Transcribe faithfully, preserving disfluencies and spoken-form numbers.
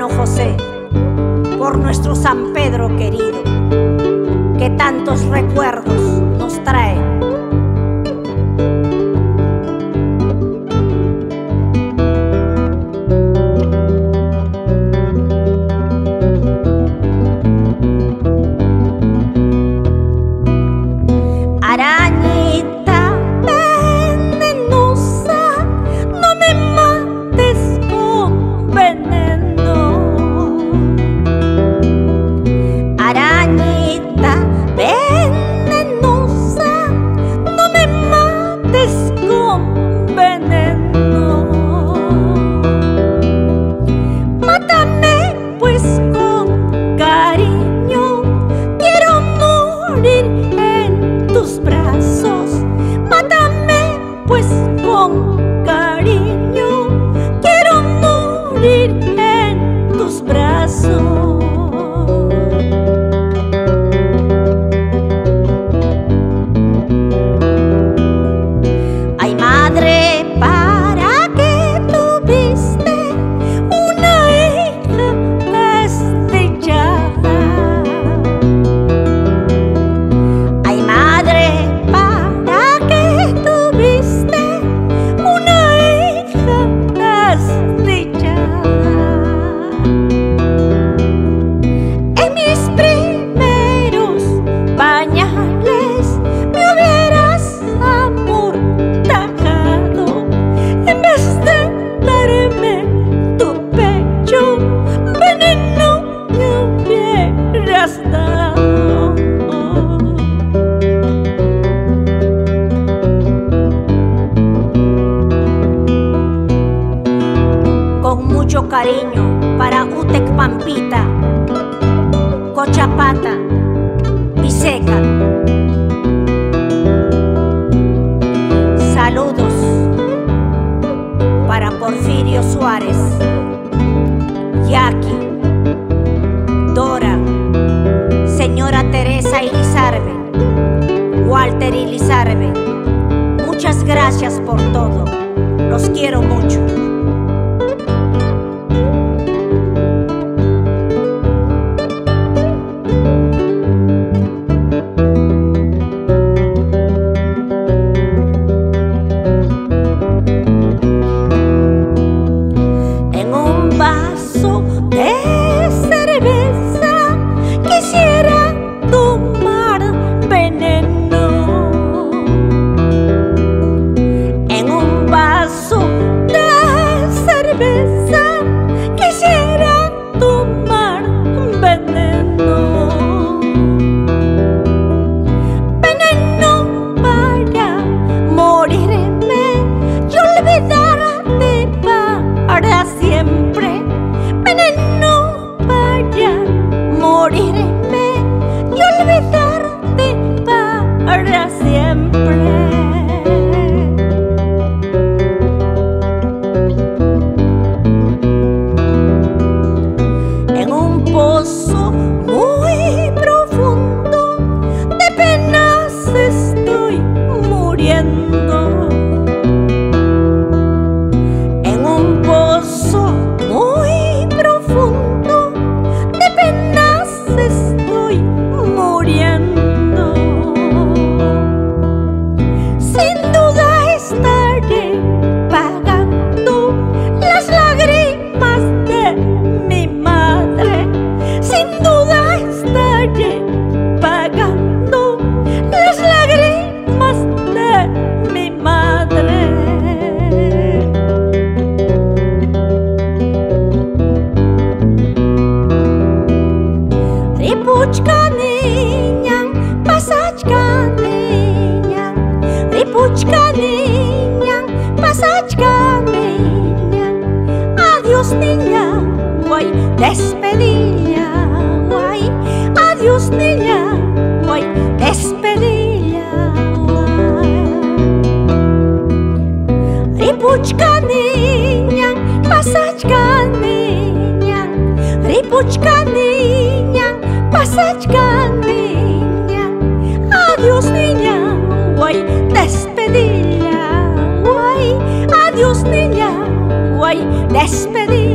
José, por nuestro San Pedro querido, que tantos recuerdos nos trae. Arañita venenosa, no me mates con veneno. Arañita venenosa, no me mates con veneno. Mátame pues con cariño, quiero morir en tus brazos. Mátame pues con cariño, quiero morir en tus brazos. Ay, madre, ¿para qué tuviste una hija desdichada? Ay, madre, ¿para qué tuviste una hija desdichada? En mis primeros pañales me hubieras amortajado, en vez de darme tu pecho, veneno me hubieras dado. Con mucho cariño para Utec Pampita, Cochapata, Viseca. Saludos para Porfirio Suárez, Yaqui, Dora, señora Teresa Ilizarbe, Walter Ilizarbe. Muchas gracias por todo, los quiero mucho. En un vaso de cerveza quisiera tomar veneno. En un vaso de cerveza quisiera tomar veneno. Veneno para morirme y olvidarte para siempre. Veneno para morirme y olvidarte para siempre. En un pozo muy profundo de penas estoy muriendo. En un pozo muy profundo de penas estoy muriendo. Sin duda estaré pagando las lágrimas de mi madre. Sin duda estaré pagando las lágrimas de mi madre. Ripuchka niña, pasachka niña, ripuchka niña, pasachka niña. Adiós niña, guay, despedida, guay. Adiós niña, guay, despedida, guay. Ripuchka niña, pasachka niña, ripuchka niña, pasachka niña. Adiós niña, guay, despedida, guay. Adiós niña, guay, despedida.